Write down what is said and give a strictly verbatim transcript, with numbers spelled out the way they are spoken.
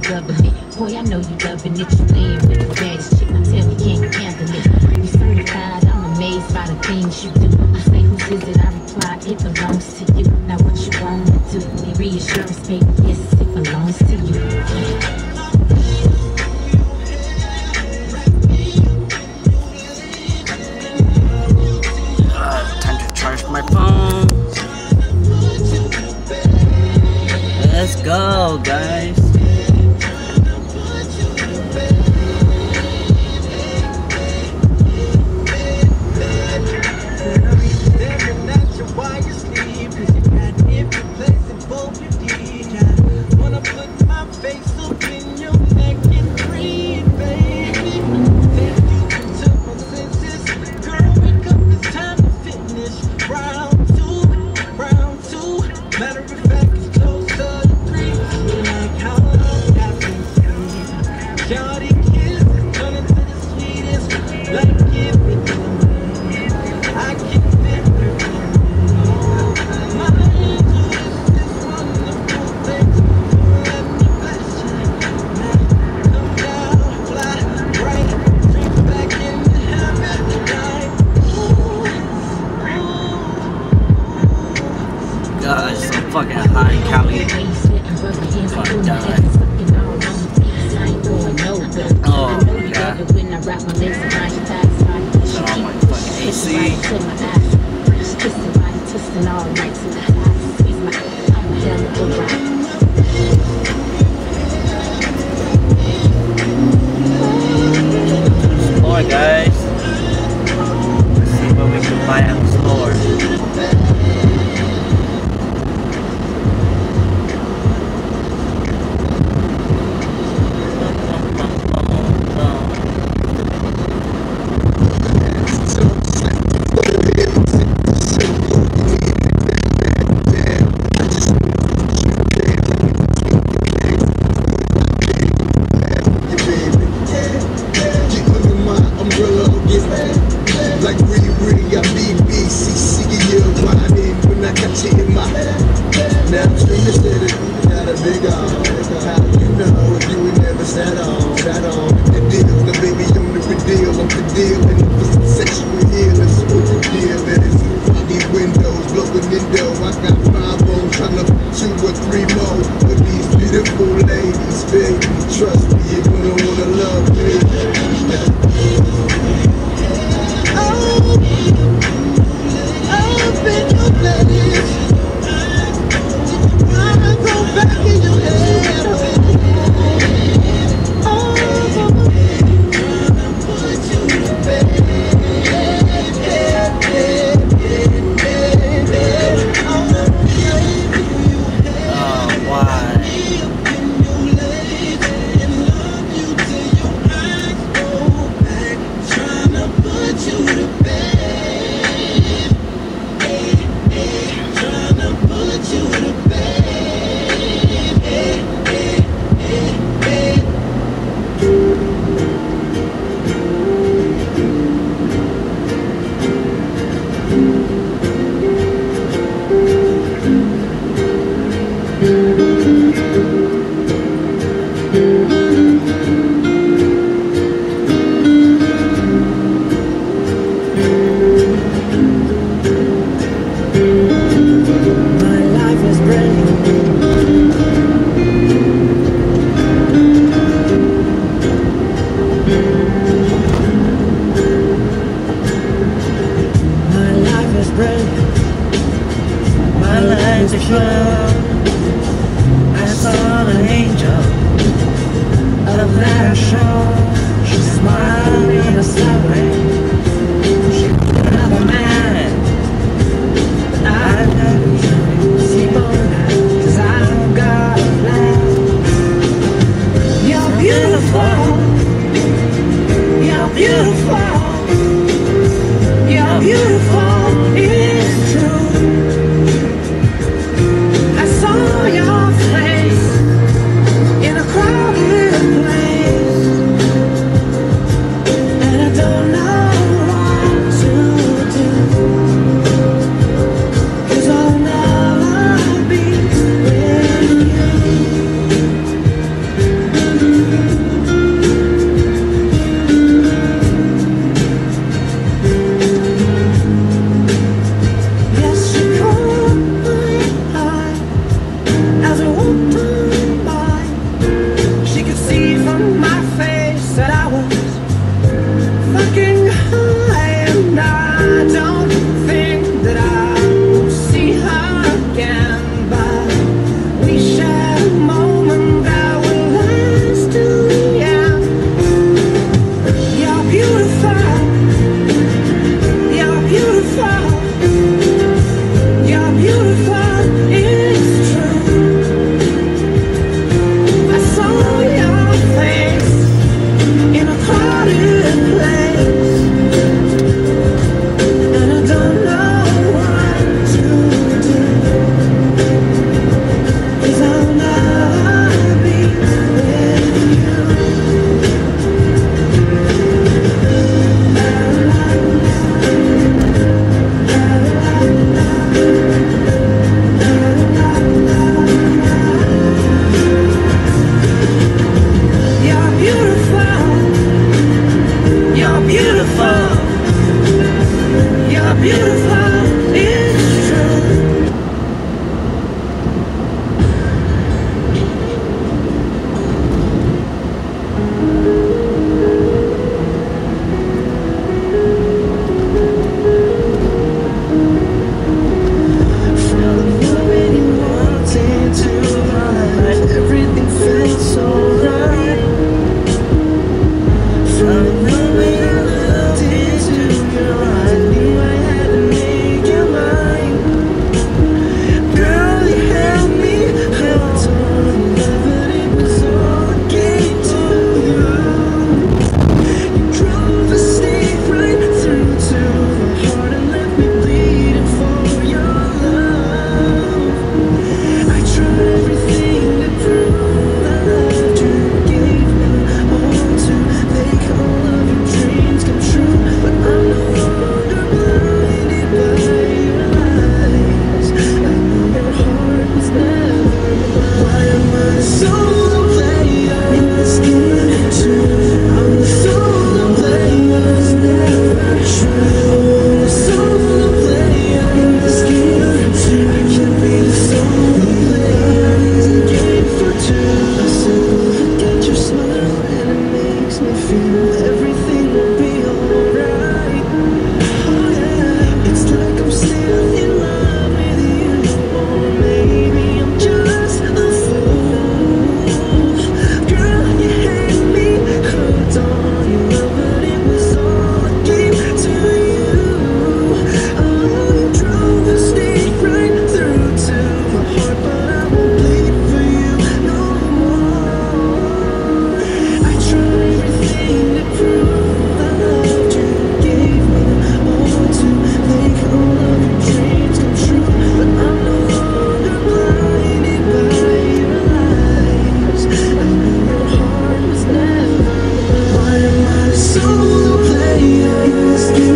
government. Boy, I know you loving it. You laying with the baddest chick. Now tell me, can you handle it? You certified, I'm amazed by the things you do. You say, whose is it? I reply, it belongs to you. Now what you want to do? The reassurance, baby, yes, it belongs to you. My phone. Let's go, guys. God, it's so fucking high in Cali. Fuck, die. Oh, my God. Turn on my fucking A C. More, guys. Let's see what we can buy at the store. Like really, really, I B B C C you whining when I got you in my now I'm trying to set it, got a big arm. How you know if you ain't never sat on, sat on the deal, the baby on the deal, I'm the deal, and it was sexual here, that's what the deal is. These windows blowing window, I got five on trying to put two or three more with these beautiful ladies, baby. Trust me, you're gonna wanna love me. Open your place. Wanna go back in your head. Oh, put you to bed. Oh, why? I saw an angel. still